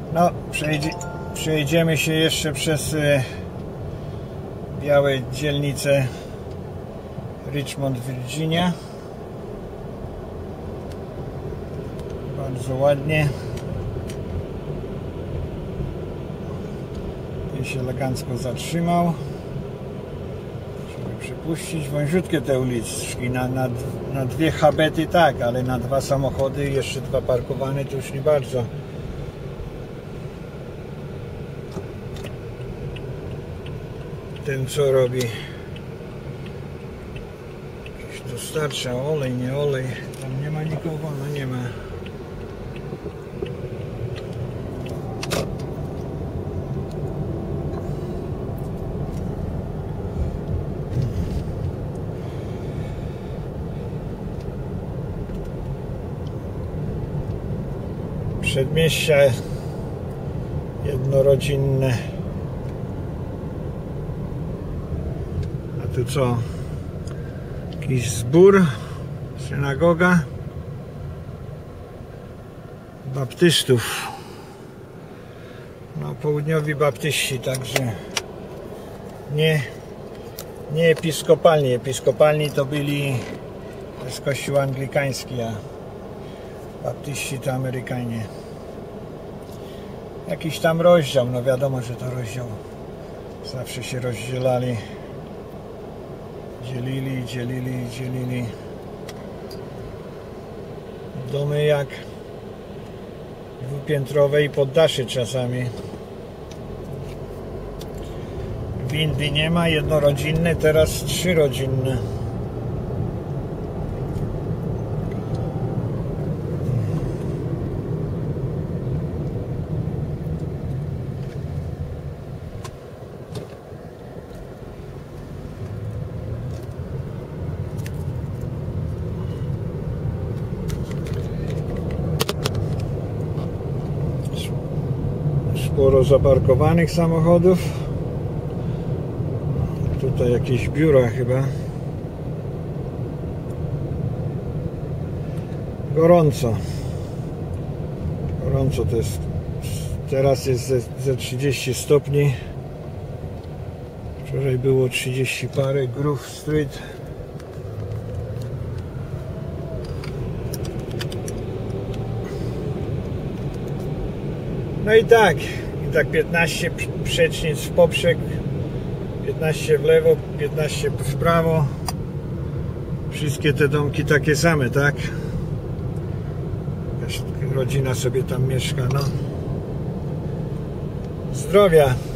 No, przejdziemy się jeszcze przez białe dzielnice Richmond, Virginia. Bardzo ładnie. I się elegancko zatrzymał, żeby przepuścić. Wąziutkie te uliczki, na dwie habety tak, ale na dwa samochody i jeszcze dwa parkowane to już nie bardzo. Ten co robi? Jakiś dostarcza olej, nie olej. Tam nie ma nikogo, no nie ma. Przedmieścia jednorodzinne. A tu co? Jakiś zbór, synagoga baptystów. No, południowi baptyści, także nie episkopalni. Episkopalni to byli z kościół anglikański, a baptyści to Amerykanie. Jakiś tam rozdział, no wiadomo, że to rozdział. Zawsze się rozdzielali. Dzielili. Domy jak dwupiętrowe i poddasze czasami. Windy nie ma, jednorodzinne, teraz trzyrodzinne. Sporo zaparkowanych samochodów. Tutaj jakieś biura chyba. Gorąco to jest. Teraz jest ze 30 stopni. Wczoraj było 30 parę. Grove Street. No i tak 15 przecznic w poprzek, 15 w lewo, 15 w prawo. Wszystkie te domki takie same, tak? Rodzina sobie tam mieszka, no. Zdrowia!